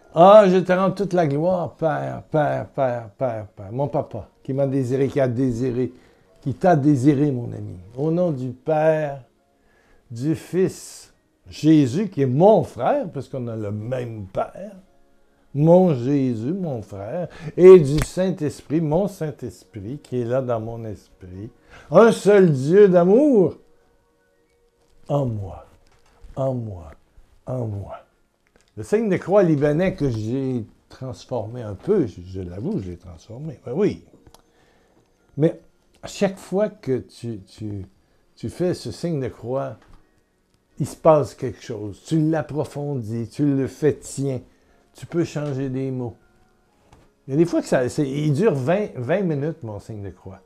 Ah, je te rends toute la gloire, Père, Père, Père, Père, Père. Mon papa, qui m'a désiré, qui a désiré, qui t'a désiré, mon ami. Au nom du Père, du Fils, Jésus, qui est mon frère, parce qu'on a le même Père, mon Jésus, mon frère, et du Saint-Esprit, mon Saint-Esprit, qui est là dans mon esprit. Un seul Dieu d'amour, en moi, en moi, en moi. Le signe de croix libanais que j'ai transformé un peu, je l'avoue, je l'ai transformé, ben oui. Mais à chaque fois que tu fais ce signe de croix, il se passe quelque chose. Tu l'approfondis, tu le fais tien. Tu peux changer des mots. Il y a des fois que il dure 20 minutes, mon signe de croix.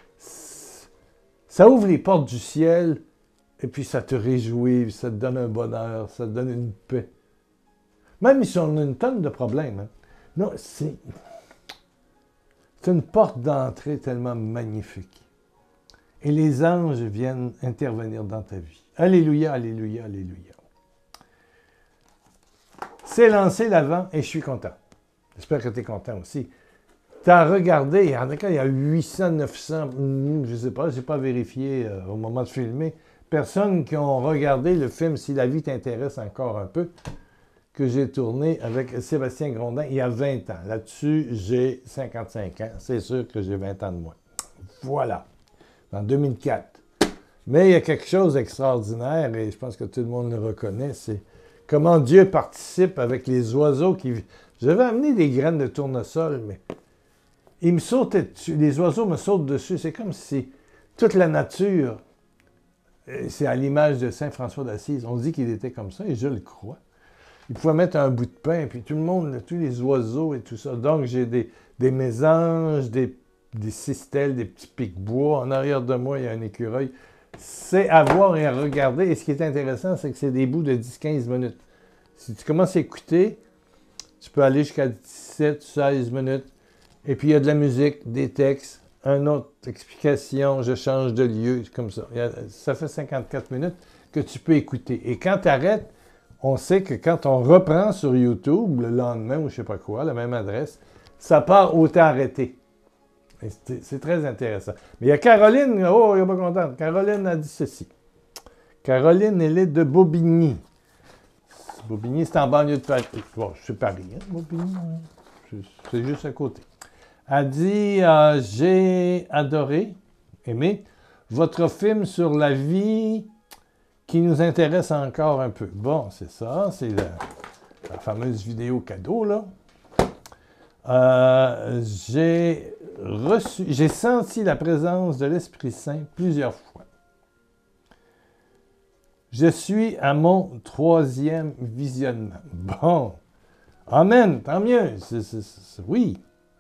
Ça ouvre les portes du ciel, et puis ça te réjouit, ça te donne un bonheur, ça te donne une paix. Même si on a une tonne de problèmes. Hein. Non, c'est une porte d'entrée tellement magnifique. Et les anges viennent intervenir dans ta vie. Alléluia, alléluia, alléluia. C'est lancé l'avant et je suis content. J'espère que tu es content aussi. Tu as regardé, en tout cas, il y a 800, 900, je ne sais pas, je n'ai pas vérifié au moment de filmer, personnes qui ont regardé le film « Si la vie t'intéresse encore un peu », que j'ai tourné avec Sébastien Grondin il y a 20 ans. Là-dessus, j'ai 55 ans. C'est sûr que j'ai 20 ans de moins. Voilà. En 2004. Mais il y a quelque chose d'extraordinaire, et je pense que tout le monde le reconnaît, c'est comment Dieu participe avec les oiseaux qui... J'avais amené des graines de tournesol, mais ils me sautaient dessus. Les oiseaux me sautent dessus. C'est comme si toute la nature, c'est à l'image de Saint François d'Assise, on dit qu'il était comme ça, et je le crois. Il pouvait mettre un bout de pain, puis tout le monde, tous les oiseaux et tout ça. Donc, j'ai des mésanges, des cistelles, des petits pics-bois. En arrière de moi, il y a un écureuil. C'est à voir et à regarder. Et ce qui est intéressant, c'est que c'est des bouts de 10-15 minutes. Si tu commences à écouter, tu peux aller jusqu'à 17-16 minutes. Et puis, il y a de la musique, des textes, une autre explication, je change de lieu, comme ça. Ça fait 54 minutes que tu peux écouter. Et quand tu arrêtes, on sait que quand on reprend sur YouTube, le lendemain ou je ne sais pas quoi, la même adresse, ça part au temps arrêté. C'est très intéressant. Mais il y a Caroline, oh, elle n'est pas contente. Caroline a dit ceci. Caroline, elle est de Bobigny. Bobigny, c'est en banlieue de Paris. Bon, c'est Paris, hein, Bobigny. C'est juste à côté. Elle dit, j'ai adoré, aimé, votre film sur la vie qui nous intéresse encore un peu. Bon, c'est ça, c'est la fameuse vidéo cadeau, là. J'ai senti la présence de l'Esprit Saint plusieurs fois. Je suis à mon 3e visionnement. Bon, amen, tant mieux, oui.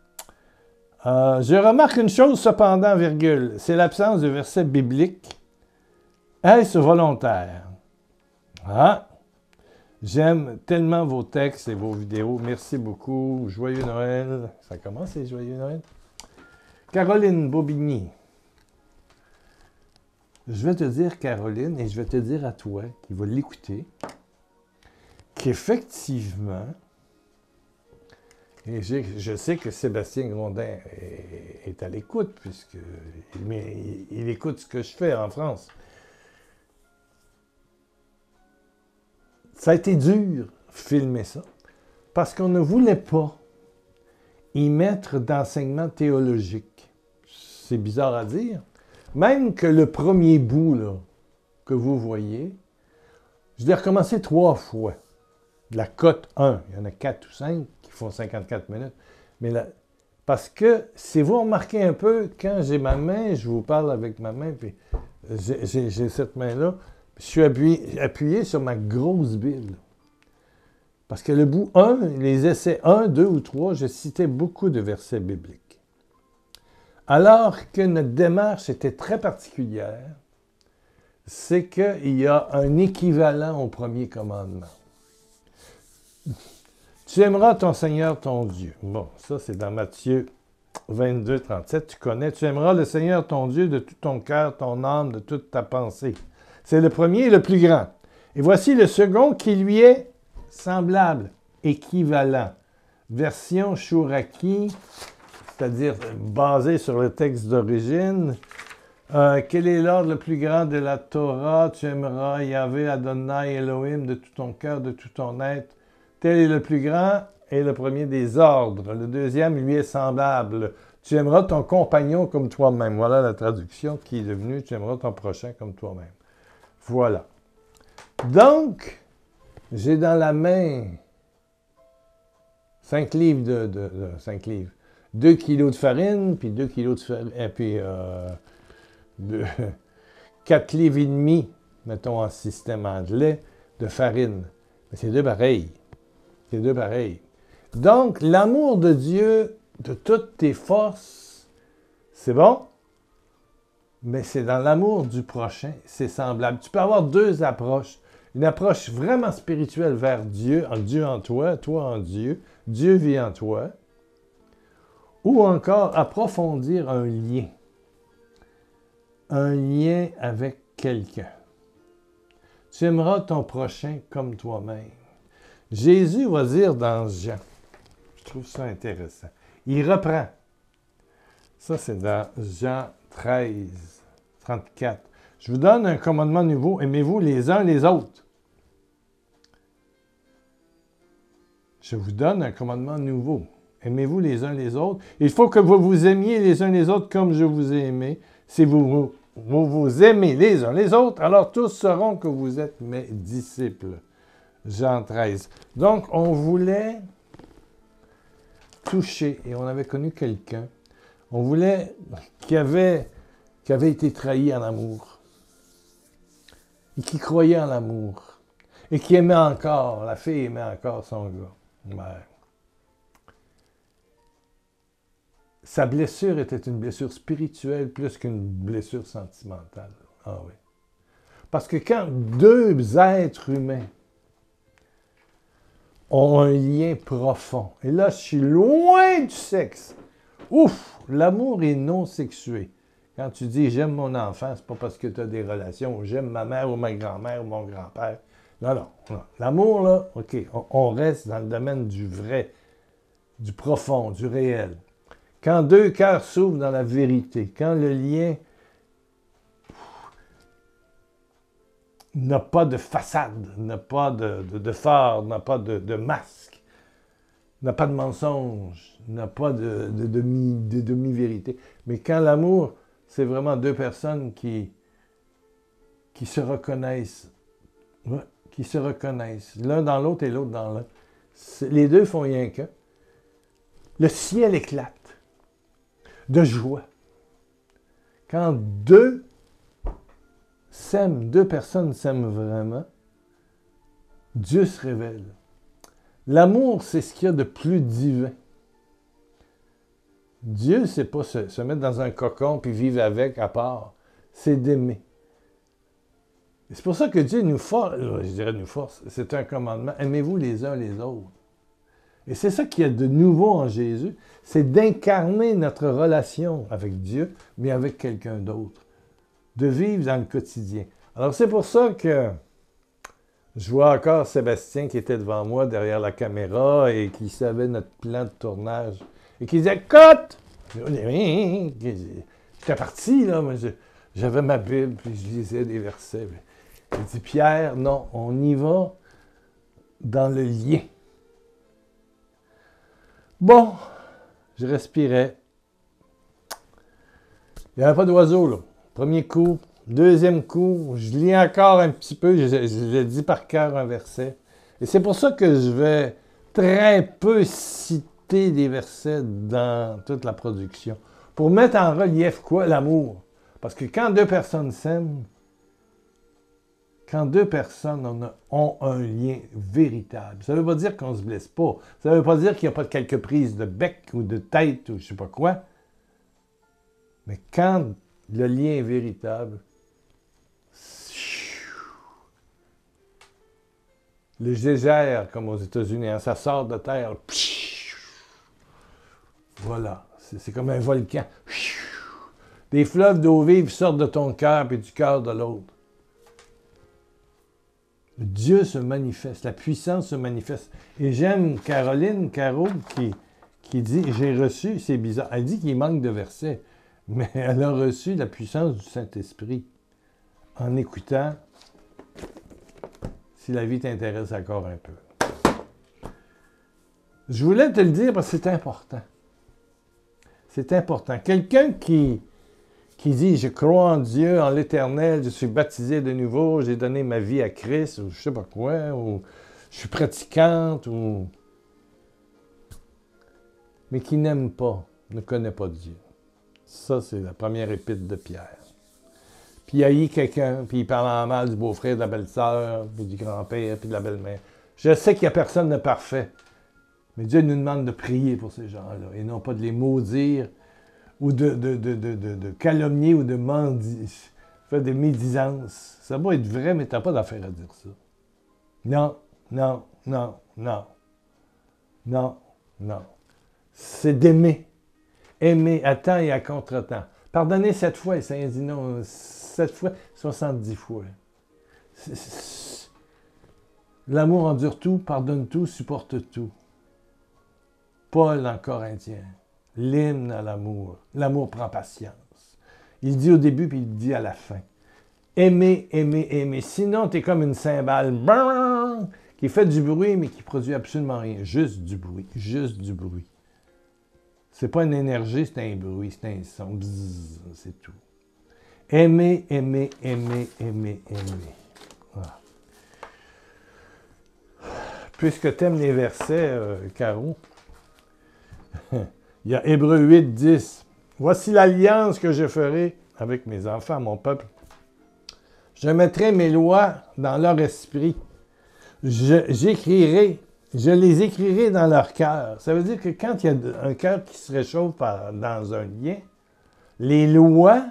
Je remarque une chose cependant, virgule, c'est l'absence de versets bibliques. Est-ce volontaire? Ah! J'aime tellement vos textes et vos vidéos. Merci beaucoup. Joyeux Noël. Ça commence, les Joyeux Noël? Caroline Bobigny. Je vais te dire, Caroline, et je vais te dire à toi, qui va l'écouter, qu'effectivement, et je sais que Sébastien Grondin est à l'écoute, puisqu'il écoute ce que je fais en France. Ça a été dur, filmer ça, parce qu'on ne voulait pas y mettre d'enseignement théologique. C'est bizarre à dire. Même que le premier bout là, que vous voyez, je l'ai recommencé 3 fois. La cote 1, il y en a 4 ou 5 qui font 54 minutes. Mais là, parce que si vous remarquez un peu, quand j'ai ma main, je vous parle avec ma main, puis j'ai cette main-là, je suis appuyé sur ma grosse Bible. Parce que le bout 1, les essais 1, 2 ou 3, je citais beaucoup de versets bibliques. Alors que notre démarche était très particulière, c'est qu'il y a un équivalent au premier commandement. Tu aimeras ton Seigneur, ton Dieu. Bon, ça c'est dans Matthieu 22, 37. Tu connais. Tu aimeras le Seigneur, ton Dieu, de tout ton cœur, ton âme, de toute ta pensée. C'est le premier et le plus grand. Et voici le second qui lui est semblable. équivalent. Version Chouraki, c'est-à-dire basée sur le texte d'origine. Quel est l'ordre le plus grand de la Torah? Tu aimeras Yahvé Adonai Elohim de tout ton cœur, de tout ton être. Tel est le plus grand et le premier des ordres. Le deuxième lui est semblable. Tu aimeras ton compagnon comme toi-même. Voilà la traduction qui est devenue « Tu aimeras ton prochain comme toi-même ». Voilà. Donc, j'ai dans la main 5 livres de 5 livres. 2 kilos de farine, puis 2 kilos de farine, et puis 4 livres et demi, mettons en système anglais, de farine. Mais c'est deux pareils. C'est deux pareils. Donc, l'amour de Dieu, de toutes tes forces, c'est bon, mais c'est dans l'amour du prochain, c'est semblable. Tu peux avoir deux approches. Une approche vraiment spirituelle vers Dieu en toi, toi en Dieu, Dieu vit en toi, ou encore approfondir un lien avec quelqu'un. Tu aimeras ton prochain comme toi-même. Jésus va dire dans Jean, je trouve ça intéressant, il reprend, ça c'est dans Jean 13, 34. Je vous donne un commandement nouveau, aimez-vous les uns les autres. Je vous donne un commandement nouveau. Aimez-vous les uns les autres. Il faut que vous vous aimiez les uns les autres comme je vous ai aimé. Si vous vous aimez les uns les autres, alors tous sauront que vous êtes mes disciples. Jean 13. Donc, on voulait toucher, et on avait connu quelqu'un, on voulait qui avait été trahi en amour, et qui croyait en l'amour, et qui aimait encore, la fille aimait encore son gars. Ouais. Sa blessure était une blessure spirituelle plus qu'une blessure sentimentale. Ah oui. Parce que quand deux êtres humains ont un lien profond, et là, je suis loin du sexe. Ouf! L'amour est non sexué. Quand tu dis « j'aime mon enfant », c'est pas parce que tu as des relations, ou « j'aime ma mère ou ma grand-mère ou mon grand-père ». Non, non, non. L'amour, là, OK, on reste dans le domaine du vrai, du profond, du réel. Quand deux cœurs s'ouvrent dans la vérité, quand le lien n'a pas de façade, n'a pas de phare, n'a pas de masque, n'a pas de mensonge, n'a pas de demi-vérité. Mais quand l'amour, c'est vraiment deux personnes qui se reconnaissent, ouais, qui se reconnaissent, l'un dans l'autre et l'autre dans l'un. Les deux font rien qu'un. Le ciel éclate de joie. Quand deux personnes s'aiment vraiment, Dieu se révèle. L'amour, c'est ce qu'il y a de plus divin. Dieu, c'est pas se mettre dans un cocon puis vivre avec à part. C'est d'aimer. C'est pour ça que Dieu nous force, c'est un commandement. Aimez-vous les uns les autres. Et c'est ça qu'il y a de nouveau en Jésus, c'est d'incarner notre relation avec Dieu, mais avec quelqu'un d'autre. De vivre dans le quotidien. Alors c'est pour ça que je vois encore Sébastien qui était devant moi derrière la caméra et qui savait notre plan de tournage. Et qui disait « Cut! » J'étais parti, là, mais j'avais ma Bible, puis je lisais des versets. Il dit « Pierre, non, on y va dans le lien. » Bon, je respirais. Il n'y avait pas d'oiseau, là. Premier coup. Deuxième coup, je lis encore un petit peu. Je l'ai dit par cœur un verset. Et c'est pour ça que je vais très peu citer des versets dans toute la production. Pour mettre en relief quoi? L'amour. Parce que quand deux personnes s'aiment, quand deux personnes ont un lien véritable, ça ne veut pas dire qu'on ne se blesse pas. Ça ne veut pas dire qu'il n'y a pas de quelques prises de bec ou de tête ou je ne sais pas quoi. Mais quand le lien est véritable, le gégère, comme aux États-Unis, hein, ça sort de terre. Voilà, c'est comme un volcan. Des fleuves d'eau vive sortent de ton cœur et du cœur de l'autre. Dieu se manifeste, la puissance se manifeste. Et j'aime Caro, qui dit, j'ai reçu, c'est bizarre, elle dit qu'il manque de versets, mais elle a reçu la puissance du Saint-Esprit en écoutant, si la vie t'intéresse encore un peu. Je voulais te le dire parce que c'est important. C'est important. Quelqu'un qui dit « Je crois en Dieu, en l'Éternel, je suis baptisé de nouveau, j'ai donné ma vie à Christ, ou je sais pas quoi, ou je suis pratiquante, ou... » mais qui n'aime pas, ne connaît pas Dieu. Ça, c'est la première épître de Pierre. Puis il haït quelqu'un, puis il parle en mal du beau-frère, de la belle-sœur, puis du grand-père, puis de la belle-mère. Je sais qu'il n'y a personne de parfait. Mais Dieu nous demande de prier pour ces gens-là, et non pas de les maudire, ou de calomnier, ou de faire des médisances. Ça va être vrai, mais tu n'as pas d'affaire à dire ça. Non, non, non, non. Non, non. C'est d'aimer. Aimer à temps et à contre-temps. Pardonner 7 fois, et ça dit non, 7 fois, 70 fois. L'amour endure tout, pardonne tout, supporte tout. Paul en Corinthiens, l'hymne à l'amour. L'amour prend patience. Il dit au début, puis il dit à la fin. Aimer, aimer, aimer. Sinon, tu es comme une cymbale qui fait du bruit, mais qui produit absolument rien. Juste du bruit. Juste du bruit. C'est pas une énergie, c'est un bruit, c'est un son. Bzzz, c'est tout. Aimer, aimer, aimer, aimer, aimer. Voilà. Puisque tu aimes les versets, Caro, il y a Hébreux 8, 10. Voici l'alliance que je ferai avec mes enfants, mon peuple. Je mettrai mes lois dans leur esprit. Je les écrirai dans leur cœur. Ça veut dire que quand il y a un cœur qui se réchauffe dans un lien, les lois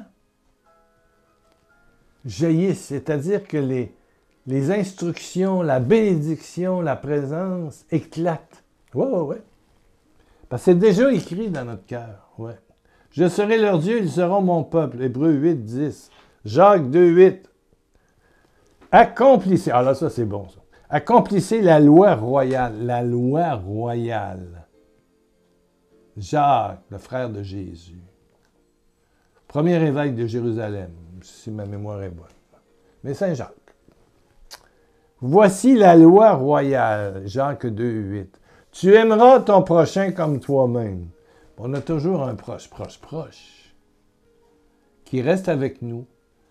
jaillissent. C'est-à-dire que les instructions, la bénédiction, la présence éclatent. Oui. Parce que c'est déjà écrit dans notre cœur. Ouais. Je serai leur Dieu, ils seront mon peuple. Hébreux 8, 10. Jacques 2, 8. Accomplissez. Ah là, ça, c'est bon, ça. Accomplissez la loi royale. La loi royale. Jacques, le frère de Jésus. Premier évêque de Jérusalem, si ma mémoire est bonne. Mais Saint Jacques. Voici la loi royale. Jacques 2, 8. Tu aimeras ton prochain comme toi-même. On a toujours un proche, qui reste avec nous,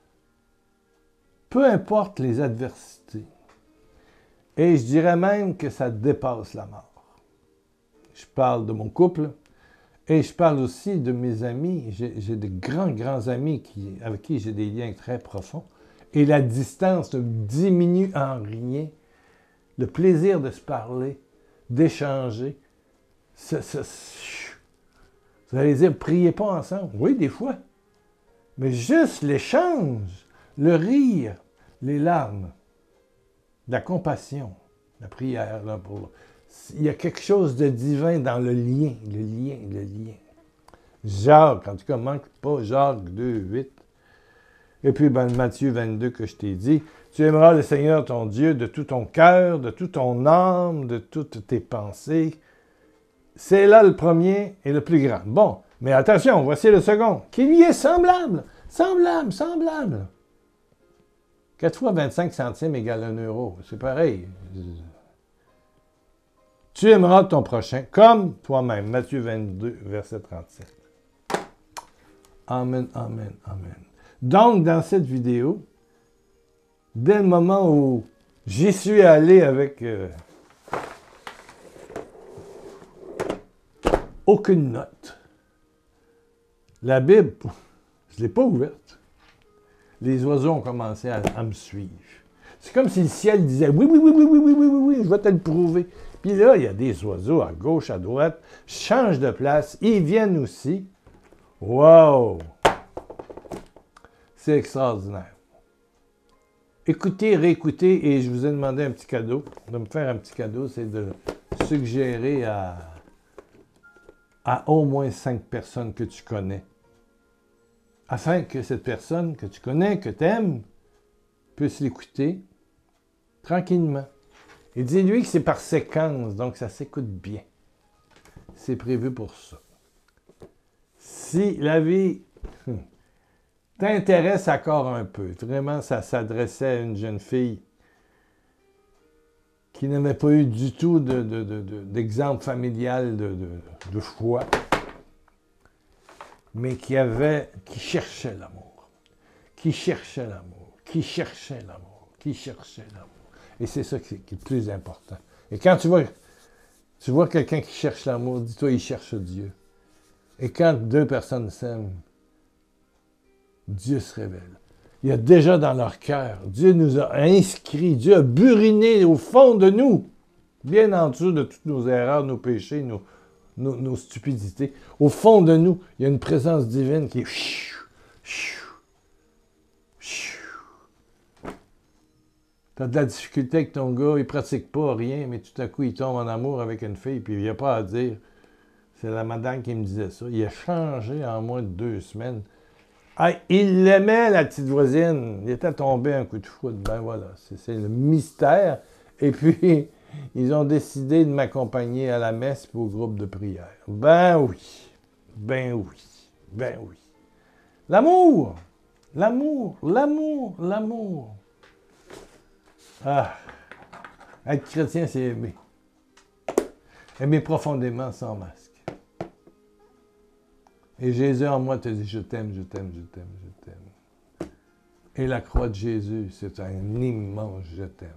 peu importe les adversités. Et je dirais même que ça dépasse la mort. Je parle de mon couple et je parle aussi de mes amis. J'ai de grands amis avec qui j'ai des liens très profonds. Et la distance ne diminue en rien le plaisir de se parler, d'échanger. Vous allez dire, priez pas ensemble. Oui, des fois. Mais juste l'échange, le rire, les larmes, la compassion, la prière. Là, il y a quelque chose de divin dans le lien. Jacques, en tout cas, manque pas Jacques 2, 8. Et puis, Matthieu 22 que je t'ai dit, tu aimeras le Seigneur ton Dieu de tout ton cœur, de toute ton âme, de toutes tes pensées. C'est là le premier et le plus grand. Bon, mais attention, voici le second, qui lui est semblable. 4 fois 25 centimes égale 1 euro. C'est pareil. Tu aimeras ton prochain comme toi-même. Matthieu 22, verset 37. Amen. Donc, dans cette vidéo, dès le moment où j'y suis allé avec aucune note, la Bible, je ne l'ai pas ouverte. Les oiseaux ont commencé à me suivre. C'est comme si le ciel disait « Oui, je vais te le prouver. » Puis là, il y a des oiseaux à gauche, à droite, changent de place, ils viennent aussi. Wow! C'est extraordinaire. Écoutez, réécoutez, et je vous ai demandé un petit cadeau. De me faire un petit cadeau, c'est de suggérer à au moins 5 personnes que tu connais, afin que cette personne que tu connais, que tu aimes, puisse l'écouter, tranquillement. Et dis-lui que c'est par séquence, donc ça s'écoute bien. C'est prévu pour ça. Si la vie t'intéresse encore un peu, vraiment, ça s'adressait à une jeune fille qui n'avait pas eu du tout d'exemple familial de foi, mais qui cherchait l'amour, qui cherchait l'amour, qui cherchait l'amour, qui cherchait l'amour. Et c'est ça qui est le plus important. Et quand tu vois quelqu'un qui cherche l'amour, dis-toi, il cherche Dieu. Et quand deux personnes s'aiment, Dieu se révèle. Il y a déjà dans leur cœur, Dieu nous a inscrits, Dieu a buriné au fond de nous, bien en dessous de toutes nos erreurs, nos péchés, nos stupidités. Au fond de nous, il y a une présence divine qui est... Tu as de la difficulté avec ton gars, il ne pratique pas rien, mais tout à coup, il tombe en amour avec une fille, puis il n'y a pas à dire. C'est la madame qui me disait ça. Il a changé en moins de 2 semaines. Ah, il l'aimait, la petite voisine. Il était tombé un coup de foudre. Ben voilà, c'est le mystère. Et puis, ils ont décidé de m'accompagner à la messe et au groupe de prière. Ben oui, ben oui, ben oui. L'amour, l'amour, l'amour, l'amour. Ah, être chrétien, c'est aimer. Aimer profondément sans masque. Et Jésus en moi te dit, je t'aime, je t'aime, je t'aime, je t'aime. Et la croix de Jésus, c'est un immense je t'aime.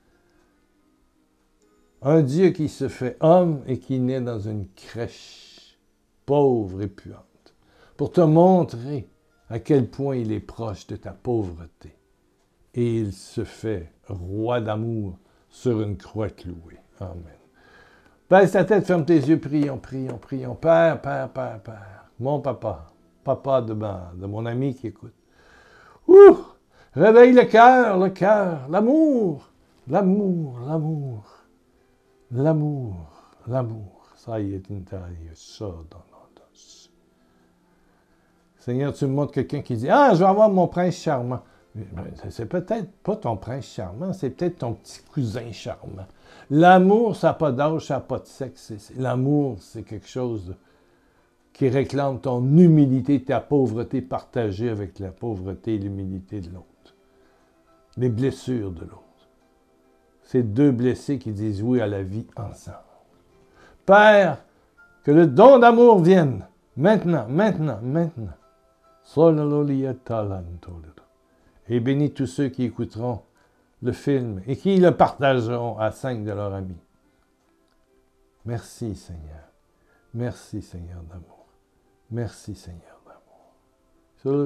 Un Dieu qui se fait homme et qui naît dans une crèche pauvre et puante, pour te montrer à quel point il est proche de ta pauvreté. Et il se fait roi d'amour sur une croix clouée. Amen. Baisse ta tête, ferme tes yeux, prions, prions, prions. Père, Père, Père, Père. Mon papa, papa de mon ami qui écoute. Ouh! Réveille le cœur, l'amour, l'amour, l'amour, l'amour, l'amour. Ça y est, une taille, ça dans l'audace. Seigneur, tu me montres quelqu'un qui dit, ah, je vais avoir mon prince charmant. C'est peut-être pas ton prince charmant, c'est peut-être ton petit cousin charmant. L'amour, ça n'a pas d'âge, ça n'a pas de sexe. L'amour, c'est quelque chose qui réclame ton humilité, ta pauvreté partagée avec la pauvreté et l'humilité de l'autre. Les blessures de l'autre. C'est 2 blessés qui disent oui à la vie ensemble. Père, que le don d'amour vienne, maintenant, maintenant, maintenant. Et bénis tous ceux qui écouteront le film et qui le partageront à 5 de leurs amis. Merci, Seigneur. Merci, Seigneur d'amour. Merci, Seigneur d'amour.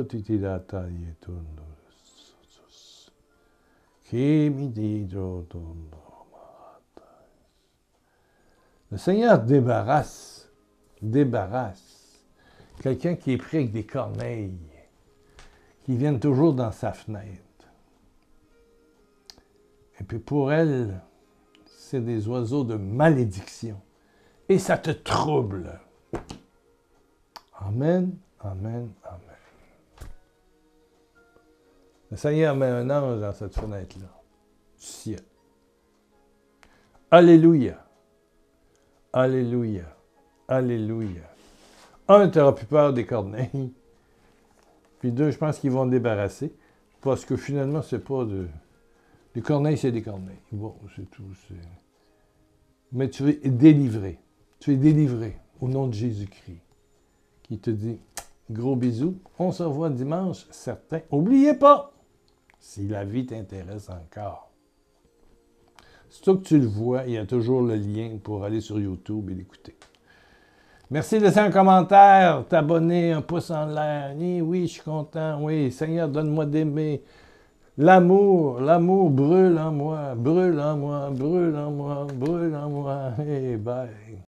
Le Seigneur débarrasse quelqu'un qui est pris avec des corneilles, qui viennent toujours dans sa fenêtre. Et puis pour elle, c'est des oiseaux de malédiction. Et ça te trouble. Amen, amen, amen. Le Seigneur met un ange dans cette fenêtre-là, du ciel. Alléluia, alléluia, alléluia. 1, tu n'auras plus peur des corneilles. Puis 2, je pense qu'ils vont te débarrasser. Parce que finalement, c'est pas de... Les corneilles, c'est des corneilles. Bon, c'est tout. Mais tu es délivré. Tu es délivré au nom de Jésus-Christ. Qui te dit, gros bisous, on se revoit dimanche, certain. N'oubliez pas, si la vie t'intéresse encore. Surtout que tu le vois, il y a toujours le lien pour aller sur YouTube et l'écouter. Merci de laisser un commentaire, t'abonner, un pouce en l'air. Oui, je suis content. Oui, Seigneur, donne-moi d'aimer. L'amour brûle en moi, brûle en moi, brûle en moi, brûle en moi. Hey, bye.